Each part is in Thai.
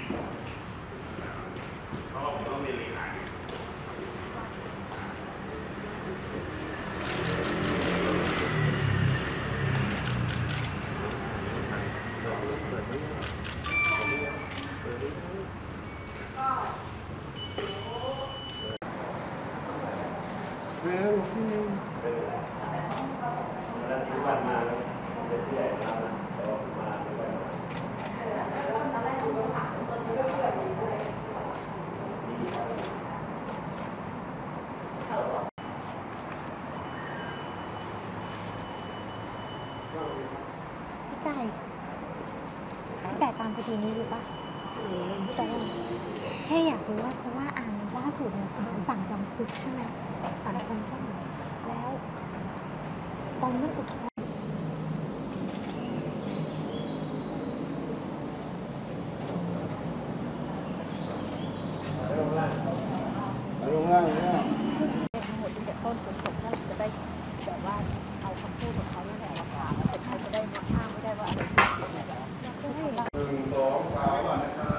เพราะว่าผมต้องมีเลขาแล้วที่วันมาแล้วเป็นผู้ใหญ่มาแล้วมาพี่ไก่ตามคดีนี้อยู่ปะพี่ต้นแค่อยากรู้ว่าเพราะว่าอ่านล่าสุดเนี่ยศาลสั่งจำคุกใช่ไหมศาลชั้นต้นแล้วตอนนั้นอุทธรณ์ลงล่างเนี่ยทั้งหมดตั้งแต่ต้นจนจบแล้วจะได้แบบว่าเอาคำพูดของเขาเนี่ยแหละมาถามแต่เขาจะได้มาอ้างไม่ได้ว่าอะไรผิดอะไรแบบ 1 2 3ก่อนนะครับ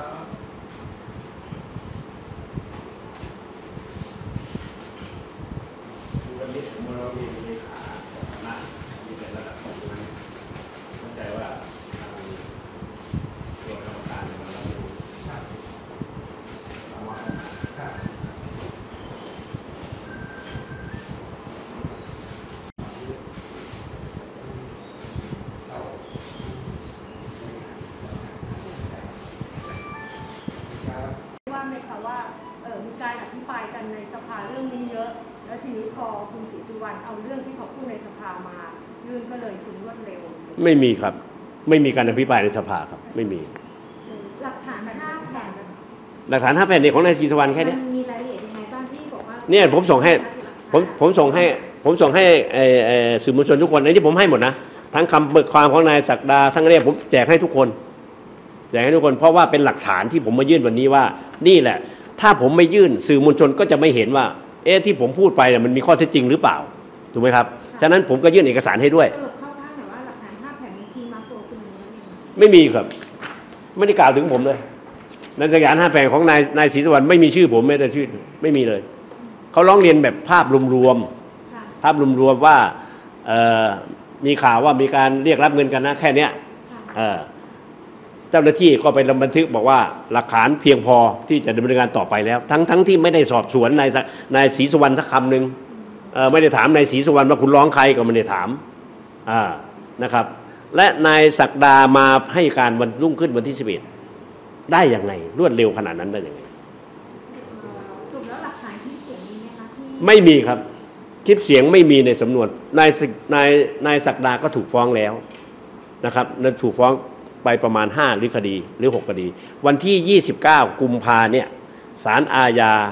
วันนี้ผมเรามีเลขาคณะมีแต่ระดับของนั้นเข้าใจว่าเกี่ยวกับกรรมการมาแล้วดูว่าไหมคะว่ามีการอภิปรายกันในสภาเรื่องนี้เยอะแล้วทีนี้พอคุณศรีสุวรรณเอาเรื่องที่เขาพูดในสภามายื่นก็เลยถึงรวดเร็วไม่มีครับไม่มีการอภิปรายในสภาครับไม่มีหลักฐาน5 แผ่นหลักฐาน5 แผ่นเนี่ยของนายศรีสุวรรณแค่นี้มีรายละเอียดยังไงบ้างที่บอกว่าเนี่ยผมส่งให้ผมส่งให้สื่อมวลชนทุกคนในที่ผมให้หมดนะทั้งคำเบิกความของนายศักดาทั้งนี้ผมแจกให้ทุกคนเพราะว่าเป็นหลักฐานที่ผมมายื่นวันนี้ว่านี่แหละถ้าผมไม่ยื่นสื่อมวลชนก็จะไม่เห็นว่าที่ผมพูดไปเนี่ยมันมีข้อเท็จจริงหรือเปล่าถูกไหมครับฉะนั้นผมก็ยื่นเอกสารให้ด้วยเข้าข้างแต่ว่าหลักฐาน5 แผ่นชี้มาตัวคุณไม่มีครับไม่ได้กล่าวถึงผมเลยในหลักฐาน5 แผ่นของนายศรีสุวรรณไม่มีชื่อผมแม้แต่ชื่อไม่มีเลยเขาร้องเรียนแบบภาพรวมว่ามีข่าวว่ามีการเรียกรับเงินกันนะแค่เนี้ยเจ้าหน้าที่ก็ไปบันทึกบอกว่าหลักฐานเพียงพอที่จะดำเนินการต่อไปแล้วทั้งที่ไม่ได้สอบสวนนายศรีสุวรรณสักคำหนึ่งไม่ได้ถามนายศรีสุวรรณว่าคุณร้องใครก็ไม่ได้ถามนะครับและนายศักดามาให้การวันรุ่งขึ้นวันที่11ได้ยังไงรวดเร็วขนาดนั้นได้ยังไงสรุปแล้วหลักฐานที่เสียงมีไหมคะที่ไม่มีครับคลิปเสียงไม่มีในสำนวนนายศักดาก็ถูกฟ้องแล้วนะครับนั่นถูกฟ้องไปประมาณ5หรือคดีหรือ6คดีวันที่29 กุมภาเนี่ยศาลอาญา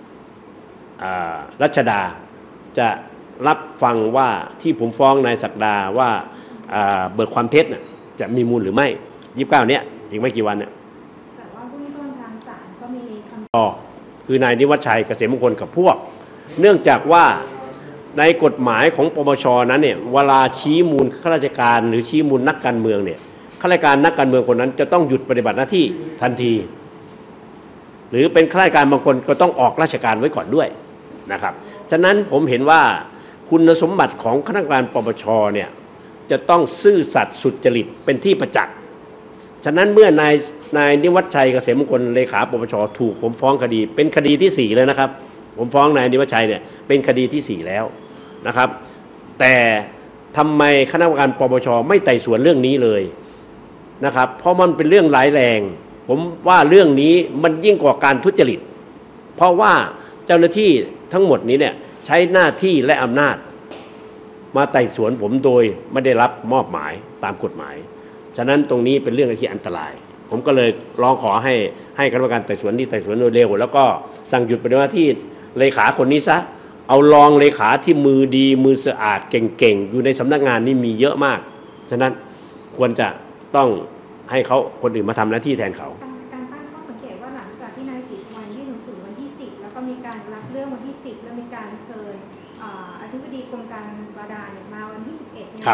รัชดาจะรับฟังว่าที่ผมฟ้องนายศักดาว่าเบิกความเท็จจะมีมูลหรือไม่29เนี่ยอีกไม่กี่วันเนี่ยแต่ว่าเบื้องต้นทางศาลก็มีคำคือนายนิวัฒชัยเกษมมงคลกับพวกเนื่องจากว่าในกฎหมายของปปชนั้นเนี่ยเวลาชี้มูลข้าราชการหรือชี้มูลนักการเมืองเนี่ยข้าราชการนักการเมืองคนนั้นจะต้องหยุดปฏิบัติหน้าที่ทันทีหรือเป็นข้าราชการบางคนก็ต้องออกราชการไว้ก่อนด้วยนะครับฉะนั้นผมเห็นว่าคุณสมบัติของคณะกรรมการปปชเนี่ยจะต้องซื่อสัตย์สุจริตเป็นที่ประจักษ์ฉะนั้นเมื่อนายนิวัฒชัยเกษมมงคลเลขาปปชถูกผมฟ้องคดีเป็นคดีที่4เลยนะครับผมฟ้องนายนิวัฒชัยเนี่ยเป็นคดีที่4แล้วนะครับแต่ทำไมคณะกรรมการปปชไม่ไต่สวนเรื่องนี้เลยนะครับเพราะมันเป็นเรื่องร้ายแรงผมว่าเรื่องนี้มันยิ่งกว่าการทุจริตเพราะว่าเจ้าหน้าที่ทั้งหมดนี้เนี่ยใช้หน้าที่และอำนาจมาไต่สวนผมโดยไม่ได้รับมอบหมายตามกฎหมายฉะนั้นตรงนี้เป็นเรื่องที่อันตรายผมก็เลยร้องขอให้คณะกรรมการไต่สวนที่ไต่สวนโดยเร็วแล้วก็สั่งหยุดปฏิบัติหน้าที่เลขาคนนี้ซะเอารองเลขาที่มือดีมือสะอาดเก่งๆอยู่ในสำนักงานนี่มีเยอะมากฉะนั้นควรจะต้องให้เขาคนอื่นมาทำหน้าที่แทนเขาการตั้งข้อสังเกตว่าหลังจากที่นายศรีสุวรรณยื่นหนังสือวันที่10แล้วก็มีการรับเรื่องวันที่10แล้วมีการเชิญอธิบดีกรมการบาดาลมาวันที่11เนี่ย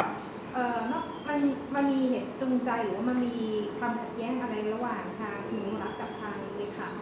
มันมีเหตุจูงใจหรือว่ามันมีความขัดแย้งอะไรระหว่างทางหนูรักกับทาง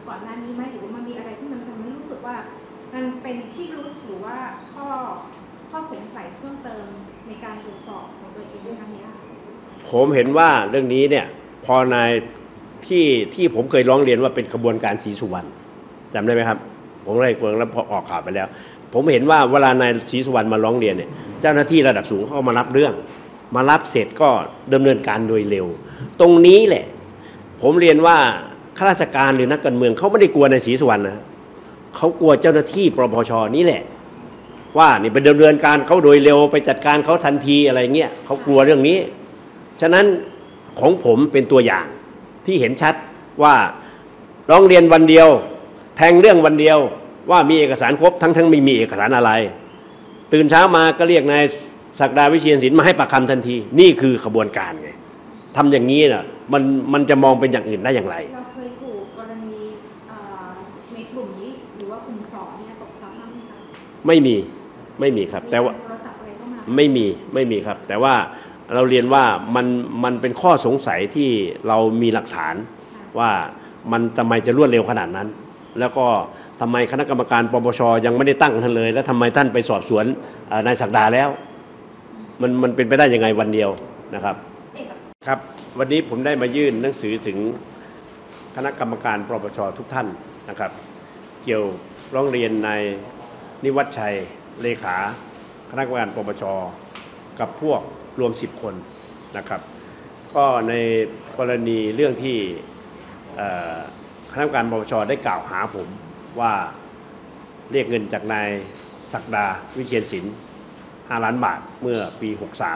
ก่อนหน้านี้ไหมหรือว่ามันมีอะไรที่มันทำให้รู้สึกว่ามันเป็นที่รู้หรือว่าข้อสงสัยเพิ่มเติมในการตรวจสอบของตัวเองในครั้งนี้ผมเห็นว่าเรื่องนี้เนี่ยพอนายที่ผมเคยร้องเรียนว่าเป็นขบวนการศรีสุวรรณจำได้ไหมครับผมได้กวงแล้วพอออกข่าวไปแล้วผมเห็นว่าเวลานายศรีสุวรรณมาร้องเรียนเนี่ยเจ้าหน้าที่ระดับสูงเขามารับเรื่องมารับเสร็จก็ดำเนินการโดยเร็วตรงนี้แหละผมเรียนว่าข้าราชการหรือนักการเมืองเขาไม่ได้กลัวนายศรีสุวรรณนะเขากลัวเจ้าหน้าที่ปปช.นี่แหละว่านี่เป็นดำเนินการเขาโดยเร็วไปจัดการเขาทันทีอะไรเงี้ยเขากลัวเรื่องนี้ฉะนั้นของผมเป็นตัวอย่างที่เห็นชัดว่าร้องเรียนวันเดียวแทงเรื่องวันเดียวว่ามีเอกสารครบทั้งไม่มีเอกสารอะไรตื่นเช้ามาก็เรียกนายศักดาวิเชียรศิลป์มาให้ปากคำทันทีนี่คือขบวนการไงทำอย่างนี้น่ะมันจะมองเป็นอย่างอื่นได้อย่างไรเราเคยถูกกรณีในกลุ่มนี้หรือว่ากลุ่มสองเนี่ยตกซ้ำบ้างไหมคะไม่มีครับแต่ว่าโทรศัพท์อะไรเข้ามาไม่มีครับแต่ว่าเราเรียนว่ามันเป็นข้อสงสัยที่เรามีหลักฐานว่ามันทำไมจะรวดเร็วขนาดนั้นแล้วก็ทำไมคณะกรรมการปปช.ยังไม่ได้ตั้งท่านเลยแล้วทำไมท่านไปสอบสวนนายศักดาแล้วมันเป็นไปได้ยังไงวันเดียวนะครับครับวันนี้ผมได้มายื่นหนังสือถึงคณะกรรมการปปช.ทุกท่านนะครับเกี่ยวร้องเรียนนายนิวัฒน์ชัยเลขาคณะกรรมการปปช.กับพวกรวม10 คนนะครับก็ในกรณีเรื่องที่คณะกรรมการปปช.ได้กล่าวหาผมว่าเรียกเงินจากนายศักดาวิเชียรศิลป์5 ล้านบาทเมื่อปี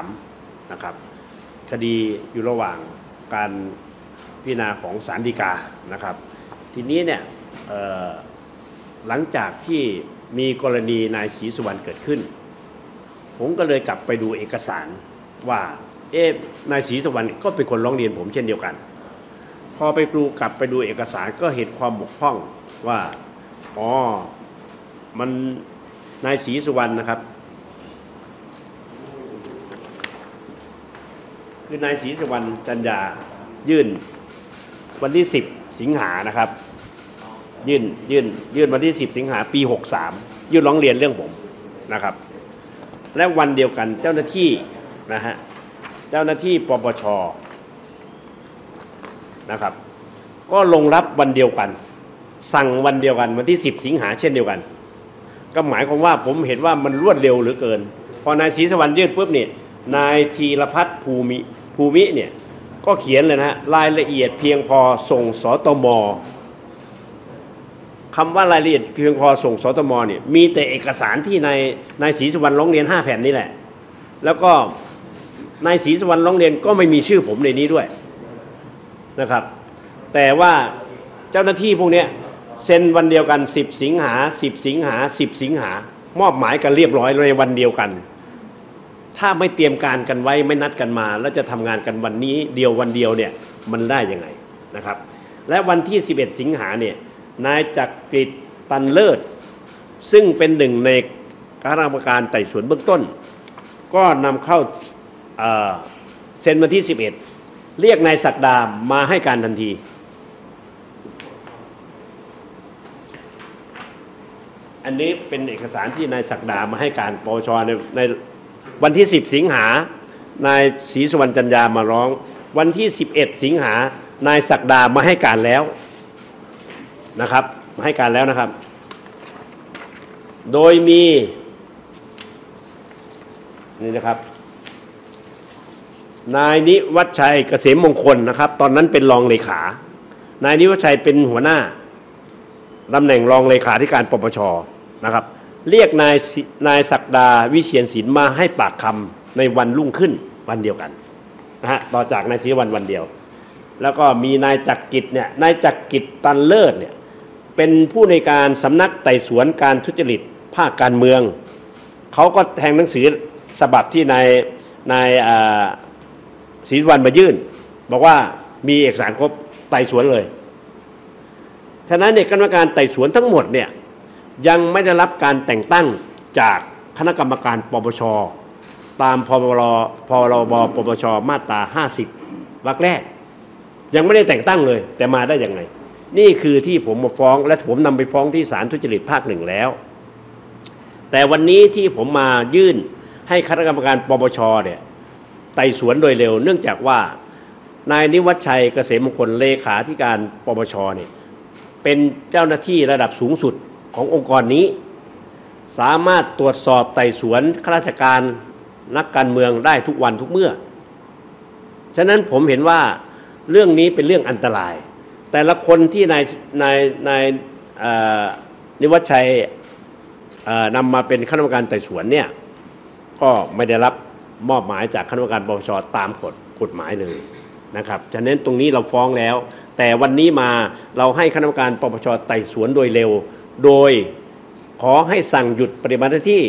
63นะครับคดีอยู่ระหว่างการพิจารณาของศาลฎีกานะครับทีนี้เนี่ยหลังจากที่มีกรณีนายศรีสุวรรณเกิดขึ้นผมก็เลยกลับไปดูเอกสารว่านายศรีสุวรรณก็เป็นคนร้องเรียนผมเช่นเดียวกันพอไปกลับไปดูเอกสารก็เห็นความบกพร่องว่ามันนายศรีสุวรรณนะครับคือนายศรีสุวรรณจันยายื่นวันที่10 สิงหานะครับยื่นวันที่10 สิงหาปี63ยื่นร้องเรียนเรื่องผมนะครับและวันเดียวกันเจ้าหน้าที่นะฮะเจ้าหน้าที่ปปช.นะครับก็ลงรับวันเดียวกันสั่งวันเดียวกันวันที่10 สิงหาเช่นเดียวกันก็หมายความว่าผมเห็นว่ามันรวดเร็วเหลือเกินพอนายศรีสุวรรณยื่นปุ๊บเนี่ยนายธีรพัฒน์ภูมิเนี่ยก็เขียนเลยนะรายละเอียดเพียงพอส่งสตม.คำว่ารายละเอียดเพียงพอส่งสตม.เนี่ยมีแต่เอกสารที่นายศรีสุวรรณร้องเรียน5 แผ่นนี่แหละแล้วก็นายศรีสุวรรณร้องเรียนก็ไม่มีชื่อผมในนี้ด้วยนะครับแต่ว่าเจ้าหน้าที่พวกนี้เซ็นวันเดียวกัน10 สิงหา10 สิงหา10 สิงหามอบหมายกันเรียบร้อยในวันเดียวกันถ้าไม่เตรียมการกันไว้ไม่นัดกันมาแล้วจะทำงานกันวันนี้วันเดียวเนี่ยมันได้ยังไงนะครับและวันที่11 สิงหาเนี่ยนายจักริดตันเลิศซึ่งเป็นหนึ่งในคณะกรรมการไต่สวนเบื้องต้นก็นำเข้าเซ็นวันที่11เรียกนายศักดามาให้การทันทีอันนี้เป็นเอกสารที่นายศักดามาให้การปปช.ในวันที่10 สิงหานายศรีสุวรรณจันยามาร้องวันที่11 สิงหานายศักดามาให้การแล้วนะครับมาให้การแล้วนะครับโดยมีนี่นะครับนายนิวัฒน์ชัยเกษมมงคลนะครับตอนนั้นเป็นรองเลขานายนิวัฒน์ชัยเป็นหัวหน้าตำแหน่งรองเลขาธิการปปช.นะครับเรียกนายศักดาวิเชียรศิลป์มาให้ปากคำในวันรุ่งขึ้นวันเดียวกันนะฮะต่อจากนายศรีสุวรรณวันเดียวแล้วก็มีนายจักริดเนี่ยนายจักริดตันเลิศเนี่ยเป็นผู้ในการสำนักไต่สวนการทุจริตภาคการเมืองเขาก็แทงหนังสือฉบับที่นายศรีสุวรรณมายื่นบอกว่ามีเอกสารครบไต่สวนเลยฉะนั้นเนี่ยคณะกรรมการไต่สวนทั้งหมดเนี่ยยังไม่ได้รับการแต่งตั้งจากคณะกรรมการปปช.ตามพรบปปช.มาตรา50 วรรคแรกยังไม่ได้แต่งตั้งเลยแต่มาได้ยังไงนี่คือที่ผมมาฟ้องและผมนำไปฟ้องที่ศาลทุจริตภาค 1แล้วแต่วันนี้ที่ผมมายื่นให้คณะกรรมการปปชเนี่ยไต่สวนโดยเร็วเนื่องจากว่านายนิวัฒชัยเกษมมงคลเลขาธิการปปชเนี่ยเป็นเจ้าหน้าที่ระดับสูงสุดขององค์กรนี้สามารถตรวจสอบไต่สวนข้าราชการนักการเมืองได้ทุกวันทุกเมื่อฉะนั้นผมเห็นว่าเรื่องนี้เป็นเรื่องอันตรายแต่ละคนที่นายนิวัฒชัยนำมาเป็นคณะกรรมการไต่สวนเนี่ยก็ไม่ได้รับมอบหมายจากคณะกรรมการปปชตามกฎหมายเลยนะครับฉะนั้นตรงนี้เราฟ้องแล้วแต่วันนี้มาเราให้คณะกรรมการปปชไต่สวนโดยเร็วโดยขอให้สั่งหยุดปฏิบัติหน้าที่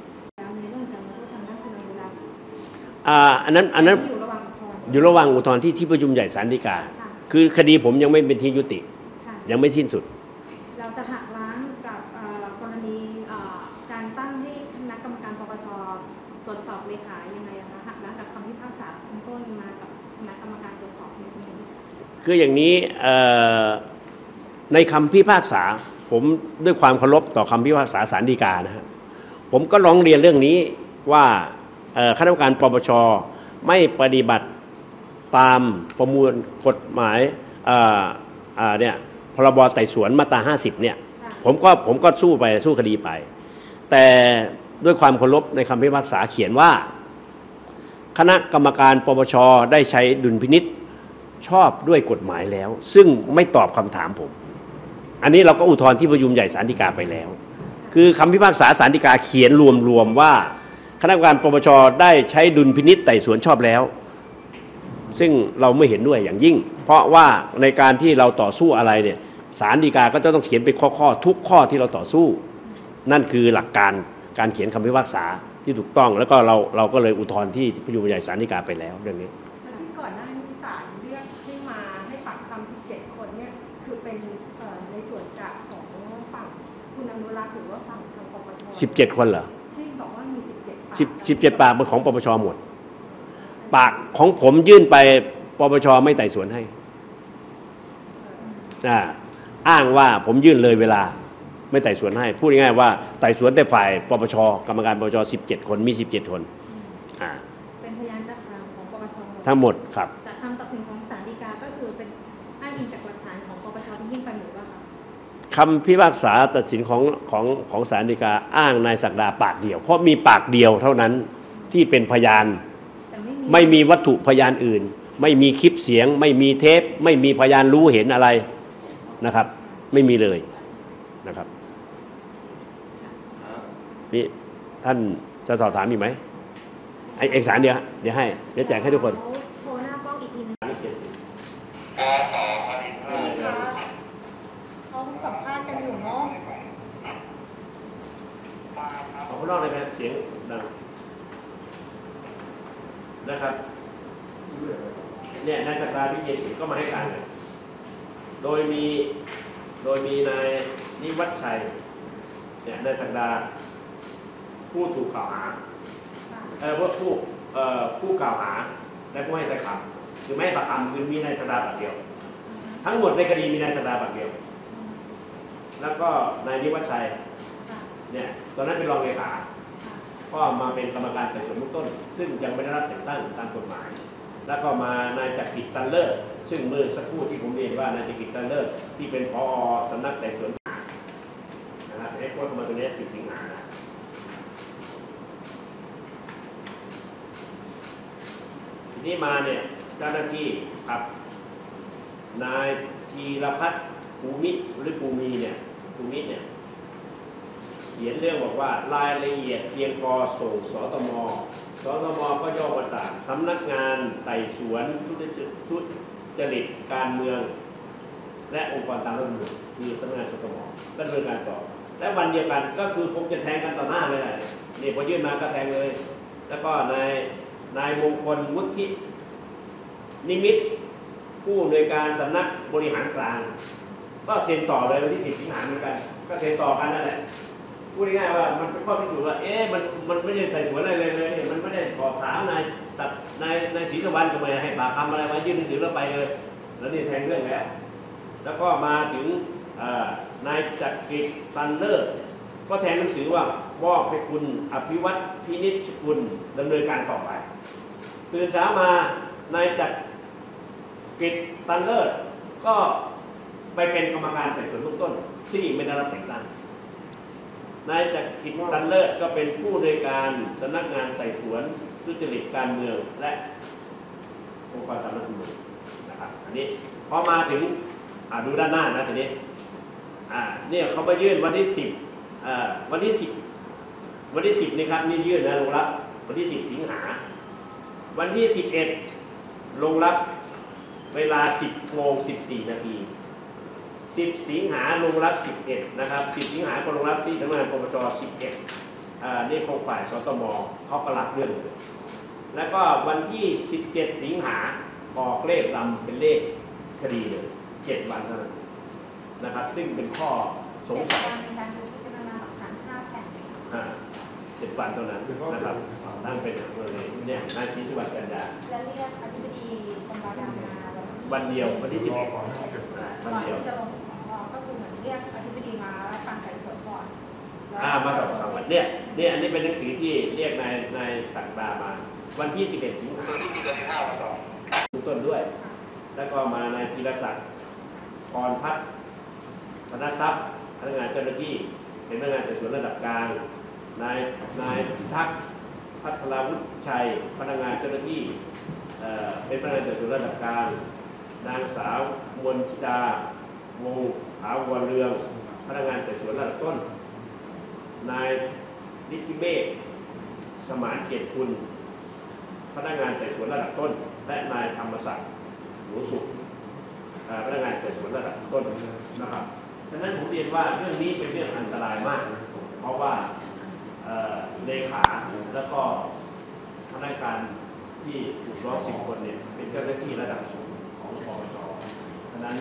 อันนั้นอยู่ระหว่างอุทธรณ์ที่ประชุมใหญ่ศาลฎีกาคือคดีผมยังไม่เป็นที่ยุติยังไม่สิ้นสุดเราจะหักล้างกับกรณีการตั้งให้คณะกรรมการปปชตรวจสอบเลขายังไงคะหักล้างกับคำพิพากษาชั้นต้นมากับคณะกรรมการตรวจสอบในตรงนี้คืออย่างนี้ในคำพิพากษาผมด้วยความเคารพต่อคำพิพากษาศาลฎีกานะฮะผมก็ร้องเรียนเรื่องนี้ว่าคณะกรรมการปปชไม่ปฏิบัติตามประมวลกฎหมายเนี่ยพรบไต่สวนมาตรา50เนี่ยผมก็สู้คดีไปแต่ด้วยความเคารพในคำพิพากษาเขียนว่าคณะกรรมการปปชได้ใช้ดุลพินิจชอบด้วยกฎหมายแล้วซึ่งไม่ตอบคำถามผมอันนี้เราก็อุทธรณ์ที่ประชุมใหญ่ศาลฎีกาไปแล้วคือคำพิพากษาศาลฎีกาเขียนรวมว่าคณะกรรมการปปชได้ใช้ดุลพินิจไต่สวนชอบแล้วซึ่งเราไม่เห็นด้วยอย่างยิ่งเพราะว่าในการที่เราต่อสู้อะไรเนี่ยศาลฎีกาก็จะต้องเขียนเป็นข้อทุกข้อที่เราต่อสู้นั่นคือหลักการเขียนคำพิพากษาที่ถูกต้องแล้วก็เราก็เลยอุทธรณ์ที่ประชุมใหญ่ศาลฎีกาไปแล้วเรื่องนี้ที่ก่อนหน้านี้ศาลเรียกให้มาให้ปากคำ17 คนเนี่ยคือเป็นในส่วนจากของฝั่งคุณอนุรักษ์หรือว่าฝั่งทางปปช 17 คนเหรอที่บอกว่ามี 17 ปากเป็นของปปชหมดปากของผมยื่นไปปปชไม่ไต่สวนให้อ้างว่าผมยื่นเลยเวลาไม่ไต่สวนให้พูดง่ายๆว่าไต่สวนแต่ฝ่ายปปชกรรมการปปช17 คนมี17 คนเป็นพยานจากทางของปปชทั้งหมดครับจากคำตัดสินของศาลฎีกาก็คือเป็นอ้างอิงจากหลักฐานของปปชที่ยื่นไปหรือเปล่าคะคำพิพากษาตัดสินของศาลฎีกาอ้างนายศักดาปากเดียวเพราะมีปากเดียวเท่านั้นที่เป็นพยานไม่มีวัตถุพยานอื่นไม่มีคลิปเสียงไม่มีเทปไม่มีพยานรู้เห็นอะไรนะครับไม่มีเลยนะครับนี่ท่านจะสอบถามมีไหมเอกสารเดี๋ยวให้เดี๋ยวแจกให้ทุกคนโชว์หน้ากล้องอีกทีนึงเขาสัมภาษณ์กันอยู่เนาะขอข้างนอกเลยไหมเสียงดังนะครับเนี่ยนายศักดาวิเชียรศิลป์ก็มาให้การเลยโดยมีนายนิวัฒชัยเนี่ยนายศักดาผู้ถูกกล่าวหาผู้กล่าวหาและผู้ให้ปากคำคือไม่ให้ปากคำคือมีนายศักดาปากเดียวทั้งหมดในคดีมีนายศักดาปากเดียวแล้วก็นายนิวัฒชัยเนี่ยตอนนั้นเป็นรองเลขาก็มาเป็นกรรมการไต่สวนเบื้องต้นซึ่งยังไม่ได้รับแต่งตั้งตามกฎหมายแล้วก็มานายจักริดตันเลิศซึ่งเมื่อสักครู่ที่ผมเรียนว่านายจักริดตันเลิศที่เป็นผอ.สำนักไต่สวนนะครับให้โค้ดมาตัวนี้10 สิงหาทีนี้มาเนี่ยเจ้าหน้าที่ครับนายธีรพัฒน์ภูมิหรือภูมิเนี่ยภูมิเนี่ยเขียนเรื่องบอกว่ารายละเอียดเพียงพอส่งสตม.ก็ย่อมาจากสำนักงานไต่สวนทุจริตการเมืองและองค์กรตามรัฐธรรมนูญคือสำนักงานสตม.ก็ดำเนินการต่อและวันเดียวกันก็คือคงจะแทงกันต่อหน้าเลยนี่พอยื่นมาก็แทงเลยแล้วก็นายมงคลวุฒินิมิตผู้อำนวยการสำนักบริหารกลางก็เซ็นต่อเลยวันที่10 สิงหาคมเหมือนกันก็เซ็นต่อกันนั่นแหละพูดง่ายๆว่ามันเป็นข้อพิสูจน์ว่ามันไม่ได้ไต่สวนอะไรเลยมันไม่ได้สอบถามนายศรีสุวรรณก็ไม่ให้ปากคำอะไรมายื่นหนังสือแล้วไปเลยแล้วนี่แทงเรื่องแล้วแล้วก็มาถึงนายจักริดตันเลิศก็แทนหนังสือว่ามอบให้คุณอภิวัตพินิจกุลดำเนินการต่อไปตื่นเช้ามานายจักริดตันเลิศก็ไปเป็นกรรมการไต่สวนเบื้องต้นที่ไม่ได้รับแต่งตั้งนายจักริดตันเลิศก็เป็นผู้ในวยการสำนักงานไต่สวนทุจริตการเมืองและองค์กรตามรัฐธรรมนูญนะครับอันนี้พอมาถึงดูด้านหน้านะทีนี้เนี่ยเขามายื่นวันที่10วันที่10นี่ครับนี่ยื่นนะลงรับวันที่10 สิงหาวันที่11ลงรับเวลา 10:14 นาที10 สิงหาลงรับ11นะครับ10 สิงหาก็ลงรับที่สำนักงานปปช11นี่ของฝ่ายสตมเขาก็รับเรื่องแล้วก็วันที่17 สิงหาออกเลขลำเป็นเลขคดีเลย7 วันเท่านั้นนะครับซึ่งเป็นข้อสงสัยในการดูพิจารณาหลักฐาน5 แผ่น 7 วันเท่านั้นนะครับตั้งเป็นเลยเนี่ยนายศรีสุวรรณจันดาและเรียกอธิบดีกรมราชทัณฑ์มาวันเดียววันที่11 ก่อนที่จะลงก็คือเหมือนเรียกอธิบดีมาฟังไต่สวนก่อนมาสอบปากคำเนี่ยอันนี้เป็นหนังสือที่เรียกนายศักดามาวันที่11 สิงหาต้นด้วยแล้วก็มานายธีรศักดิ์พรพัฒน์ธนทรัพย์พนักงานเจ้าหน้าที่เป็นพนักงานไต่สวนระดับกลางนายพิทักษ์พัทรวุฒิชัยพนักงานเจ้าหน้าที่เป็นพนักงานไต่สวนระดับกลางนางสาวมนทิดาวงศ์ถาวรเรืองพนักงานไต่สวนระดับต้นนายนิติเมฆสมานเกียรติคุณพนักงานไต่สวนระดับต้นและนายธรรมศักดิ์หนูสุขพนักงานไต่สวนระดับต้นนะครับดังนั้นผมเรียนว่าเรื่องนี้เป็นเรื่องอันตรายมากเพราะว่าเลขาแล้วก็พนักงานที่ถูกร้อง10 คนเนี่ยเป็นเจ้าหน้าที่ระดับสูงของปปชดังนั้น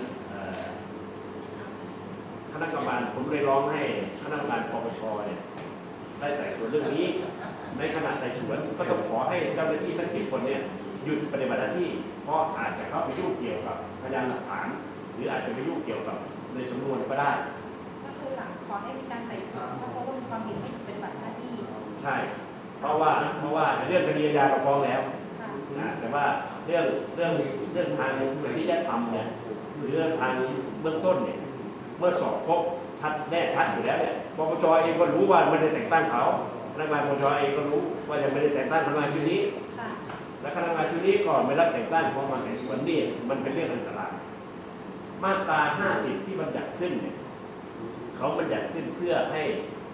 คณะกรรมการผมเลยร้องให้คณะกรรมการปปชเนี่ยได้ไต่สวนเรื่องนี้ในขณะไต่สวนก็ต้องขอให้เจ้าหน้าที่ทั้ง10 คนเนี่ยหยุดปฏิบัติหน้าที่เพราะอาจจะเข้าไปยุ่งเกี่ยวกับพยานหลักฐานหรืออาจจะไปยุ่งเกี่ยวกับในสำนวนก็ได้ก็คือหลังขอให้มีการไต่สวนเพราะว่ามีความผิดที่ปฏิบัติหน้าที่ใช่เพราะว่าเรื่องคดีอาญาเราฟ้องแล้วแต่ว่าเรื่องทางจริยธรรมเนี่ยหรือทางเบื้องต้นเนี่ยเมื่อสอบพบแน่ชัดอยู่แล้วเนี่ยปปชเองก็รู้ว่าไม่ได้แต่งตั้งเขาพนักงานปปชเองก็รู้ว่ายังไม่ได้แต่งตั้งพนักงานชุดนี้และพนักงานชุดนี้ก่อนไม่รับแต่งตั้งเพราะมาแต่งสวนนี่มันเป็นเรื่องอันตรายมาตรา50ที่บัญญัติขึ้นเนี่ยเขาบัญญัติขึ้นเพื่อให้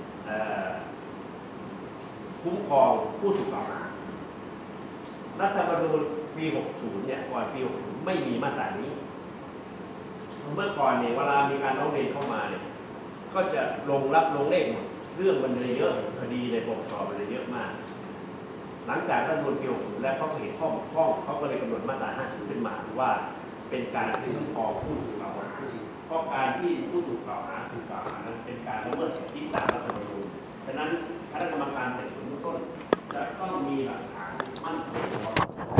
คุ้มครองผู้ถูกกล่าวหารัฐธรรมนูญปี 60 เนี่ยก่อนปี 60 ไม่มีมาตรานี้เมื่อก่อนเนี่ยเวลามีการร้องเรียนเข้ามาเนี่ยก็จะลงเลขหมดเรื่องมันเลยเยอะคดีในปปชมันเลยเยอะมากหลังจากรัฐธรรมนูญปี 60 แล้วเขาเห็นข้อบกพร่องเขาก็เลยกำหนดมาตรา 50 ขึ้นมาว่าเป็นการคุ้มครองผู้ถูกกล่าวหาเพราะการที่ผู้ถูกกล่าวหานั้นเป็นการละเมิดสิทธิตามรัฐธรรมนูญฉะนั้นคณะกรรมการไต่สวนเบื้องต้นจะต้องมีหลักฐานมั่นคงพอ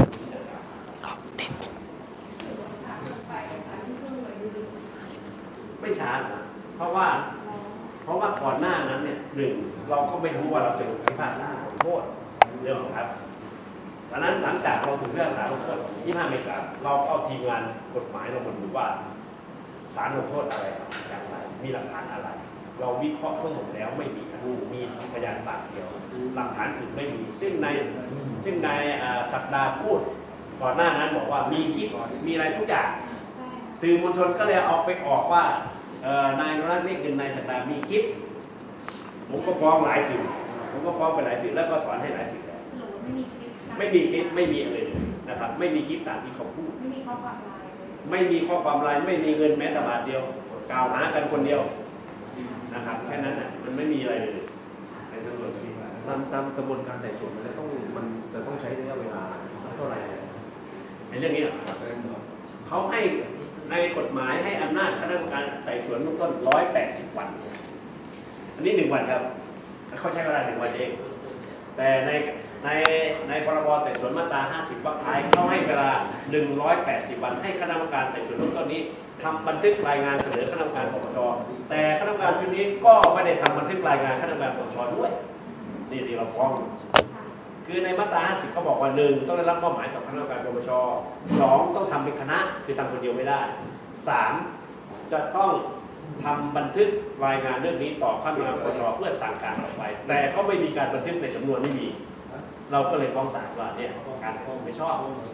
ไม่ช้านะเพราะว่าก่อนหน้านั้นเนี่ย1เราก็ไม่รู้ว่าเราจะถูกพิพากษาลงโทษเรื่องครับดังนั้นหลังจากเราถูกพิพากษาลงโทษ25 เมษายนเราเอาทีมงานกฎหมายเรามาดูว่าศาลลงโทษอะไรอย่างไรมีหลักฐานอะไรเราวิเคราะห์ทั้งหมดแล้วไม่มีมีพยานปากเดียวหลักฐานอื่นไม่มีซึ่งในสัปดาห์พูดก่อนหน้านั้นบอกว่ามีคลิปมีอะไรทุกอย่างสื่อมวลชนก็เลยเอาไปออกว่านายนรัตน์เรียกเงินนายสัปดาห์มีคลิปผมก็ฟ้องหลายสื่อไปหลายสื่อแล้วก็ถอนให้หลายสื่อแล้วไม่มีคลิปไม่มีอะไรเลยนะครับไม่มีคลิปตามที่เขาพูดไม่มีข้อความไลน์ไม่มีเงินแม้แต่บาทเดียวกล่าวหากันคนเดียวนะครับแค่นั้นน่ะมันไม่มีอะไรเลยในตำรวจตามกระบวนการไต่สวนมันจะต้องใช้ระยะเวลาเท่าไหร่ในเรื่องนี้เขาให้ในกฎหมายให้อำนาจคณะกรรมการไต่สวนเบื้องต้น180 วันอันนี้1 วันครับเขาใช้เวลา1 วันเองแต่ในในพรบไต่สวนมาตรา 50 วรรคท้ายเขาให้เวลา 180 วันให้คณะกรรมการไต่สวนเบื้องต้นนี้ทำบันทึกรายงานเสนอคณะกรรมการปปชแต่คณะกรรมการชุดนี้ก็ไม่ได้ทำบันทึกรายงานคณะกรรมการปปชด้วยนี่ที่เราฟ้องคือในมาตรา 50 เขาบอกว่า 1. ต้องได้รับมอบหมายจากคณะกรรมการปปช 2. ต้องทำเป็นคณะคือทำคนเดียวไม่ได้ 3. จะต้องทำบันทึกรายงานเรื่องนี้ต่อคณะกรรมการปปชเพื่อสั่งการต่อไปแต่ก็ไม่มีการบันทึกในสำนวนไม่มีเราก็เลยฟ้องศาลว่าเนี่ยการฟ้องไม่ชอบ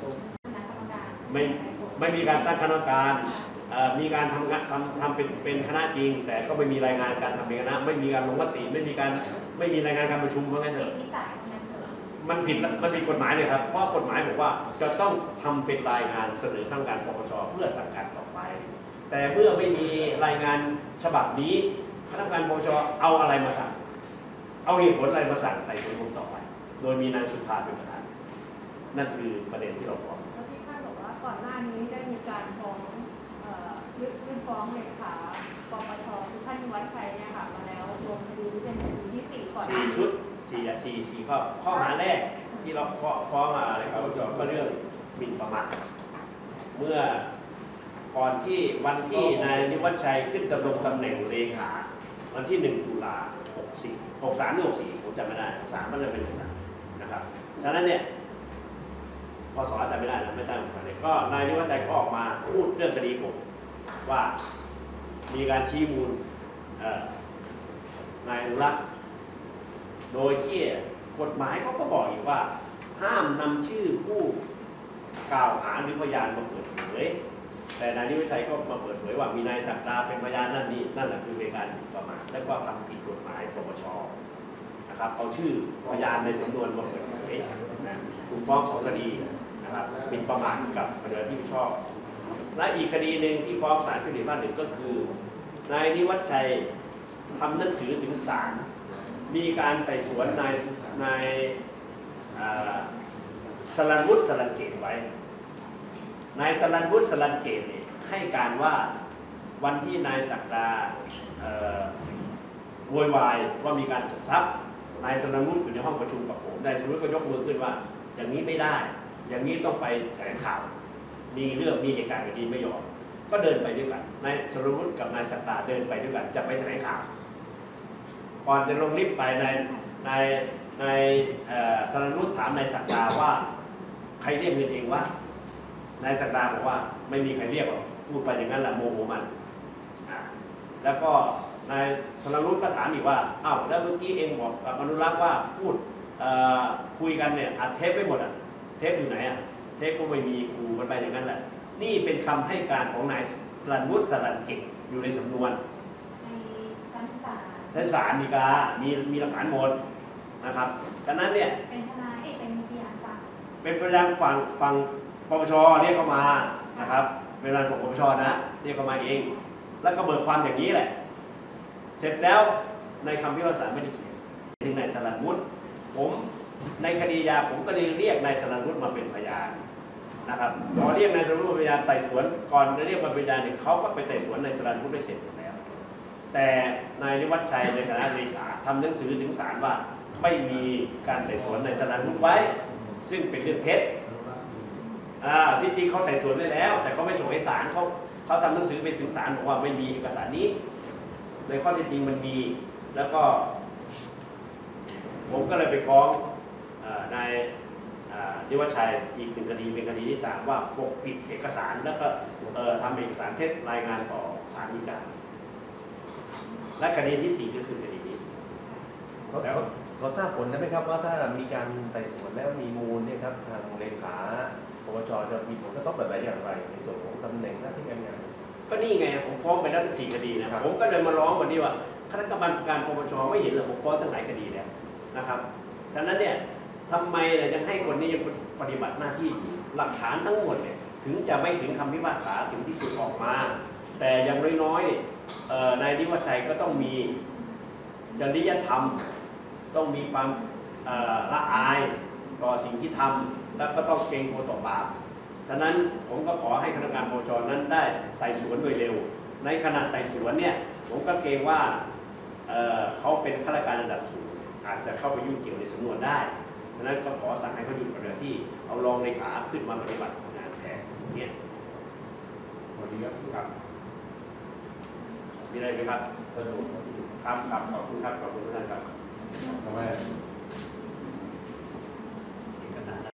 ไม่มีการตั้งคณะกรรมการมีการทำเป็นคณะจริงแต่ก็ไม่มีรายงานการทำเป็นคณะไม่มีการลงมติไม่มีรายงานการประชุมเพราะงั้นมันผิดกฎหมายเลยครับเพราะกฎหมายบอกว่าจะต้องทำเป็นรายงานเสนอคณะกรรมการปปชเพื่อสั่งการต่อไปแต่เมื่อไม่มีรายงานฉบับนี้คณะกรรมการปปชเอาอะไรมาสั่งเอาเหตุผลอะไรมาสั่งไต่สวนมูลต่อไปโดยมีนายสุภาเป็นประธานนั่นคือประเด็นที่เราฟ้องแล้วที่ท่านบอกว่าก่อนหน้านี้ได้มีการฟ้องยื่นฟ้องเลขาปปชคือท่านวัดชัยเนี่ยค่ะมาแล้วลงคดีเป็นคดีที่4ก่อน 4 ชุด4ข้อหาแรกที่เราฟ้องมาเลยครับก็เรื่องหมิ่นประมาทเมื่อก่อนที่วันที่นายนิวัฒน์ชัยขึ้นดำรงตำแหน่งเลขาวันที่1 ตุลา63 หรือ 64ผมจำไม่ได้63มันเลยเป็นนะครับฉะนั้นเนี่ยพศจำไม่ได้นะไม่ตั้งเลยก็นายนิวัฒน์ชัยก็ออกมาพูดเรื่องคดีผมว่ามีการชี้มูลนายอนุรักษ์โดยที่กฎหมายเขาก็บอกอีกว่าห้ามนำชื่อผู้กล่าวหาหรือพยานมาเปิดเผยแต่นายนิวัฒน์ชัยก็มาเปิดเผยว่ามีนายศักดาเป็นพยานนั่นแหละคือเป็นการหมิ่นประมาทและก็ทำผิดกฎหมายปปชนะครับเอาชื่อพยานในสำนวนมาเปิดเผยนะถูกฟ้อง2 คดีนะครับหมิ่นประมาทกับปฏิบัติที่ไม่ชอบและอีกคดีหนึ่งที่ฟ้องศาลชุดนี้บ้านหนึ่งก็คือนายนิวัฒน์ชัยทำหนังสือถึงศาลมีการไต่สวนนายสรัญวุฒิสรัญเกตไว้นายสรัญวุฒิสรัญเกตเนี่ยให้การว่าวันที่นายศักดาโวยวายว่ามีการตรวจทรัพย์นายสรัญวุฒิอยู่ในห้องประชุมกับผมนายสรัญวุฒิก็ยกมือขึ้นว่าอย่างนี้ไม่ได้อย่างนี้ต้องไปแถลงข่าวมีเรื่องมีเหตุการณ์แบบนี้ไม่ยอมก็เดินไปด้วยกันนายสรัญวุฒิกับนายศักดาเดินไปด้วยกันจะไปแถลงข่าวก่อนจะลงลิฟต์ไปนายสรัญวุฒิถามนายศักดาว่าใครเรียกเงินเองวะนายศักดาบอกว่าไม่มีใครเรียกหรอกพูดไปอย่างนั้นแหละโมโหมันแล้วก็นายสรัญวุฒิก็ถามอีกว่าอ้าวแล้วเมื่อกี้เองบอกกับอนุรักษ์ว่าพูดคุยกันเนี่ยอัดเทปไปหมดอ่ะเทปอยู่ไหนอ่ะเทปก็ไม่มีขู่กันไปอย่างนั้นแหละนี่เป็นคำให้การของนายสรัญวุฒิสรัญเก่งอยู่ในสำนวนในชั้นศาลฎีกามีหลักฐานหมดนะครับฉะนั้นเนี่ยเป็นทนายเป็นพยานเป็นพยานฝั่งปปชเรียกเข้ามานะครับเวลาของปปชนะเรียกเข้ามาเองแล้วก็เบิกความอย่างนี้แหละเสร็จแล้วในคำพิพากษาไม่ได้เขียนถึงนายสรัญวุฒิผมในคดียาผมก็ได้เรียกนายสรัญวุฒิมาเป็นพยานนะครับพอเรียกนายสรัญวุฒิมาเป็นพยานไต่สวนก่อนจะเรียกมาเป็นพยานเนี่ยเขาก็ไปไต่สวนนายสรัญวุฒิได้เสร็จหมดแล้วแต่นายนิวัฒน์ชัยในฐานะเลขาทำหนังสือถึงศาลว่าไม่มีการไต่สวนนายสรัญวุฒิไว้ซึ่งเป็นเรื่องเท็จที่จริงเขาใส่สวนไว้แล้วแต่เขาไม่ส่งให้ศาลเขาทำหนังสือไปสื่อสารบอกว่าไม่มีเอกสารนี้ในข้อเท็จจริงมันมีแล้วก็ผมก็เลยไปฟ้องนายนิวัฒน์ชัยอีก1 คดีเป็นคดีที่3ว่าปกปิดเอกสารแล้วก็ทำเอกสารเท็จรายงานต่อศาลฎีกาและคดีที่4ก็คือคดีนี้แล้วเขาทราบผลได้ไหมครับว่าถ้ามีการไต่สวนแล้วมีมูลเนี่ยครับทางเลขาปปชจะมีผลกระทบแบบไหนอย่างไรในส่วนของตำแหน่งหน้าที่การงานก็นี่ไงผมฟ้องไปแล้วทั้ง4 คดีนะผมก็เลยมาร้องวันนี้ว่าคณะกรรมการปปชไม่เห็นหรอกผมฟ้องตั้งหลายคดีแล้วนะครับฉะนั้นเนี่ยทำไมยังให้คนนี้ยังปฏิบัติหน้าที่หลักฐานทั้งหมดเนี่ยถึงจะไม่ถึงคำพิพากษาถึงที่สุดออกมาแต่อย่างน้อยๆนายนิวัฒน์ชัยก็ต้องมีจริยธรรมต้องมีความละอายต่อสิ่งที่ทำแล้วก็ต้องเกรงกลัวต่อบาปฉะนั้นผมก็ขอให้คณะกรรมการปปชนั้นได้ไต่สวนโดยเร็วในขณะไต่สวนเนี่ยผมก็เกรงว่าเขาเป็นข้าราชการระดับสูงอาจจะเข้าไปยุ่งเกี่ยวในสำนวนได้ฉะนั้นก็ขอสั่งให้เขาหยุดปฏิบัติหน้าที่เอารองเลขาขึ้นมาปฏิบัติงานแทนเนี่ยสวัสดีครับครับมีอะไรไหมครับสะดวกครับขอบคุณครับขอบคุณทุกท่านครับทำไม